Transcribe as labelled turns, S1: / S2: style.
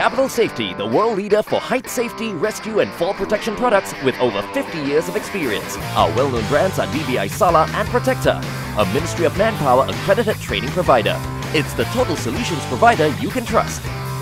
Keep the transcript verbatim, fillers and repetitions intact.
S1: Capital Safety, the world leader for height safety, rescue and fall protection products with over fifty years of experience. Our well-known brands are D B I Sala and Protector, a Ministry of Manpower accredited training provider. It's the total solutions provider you can trust.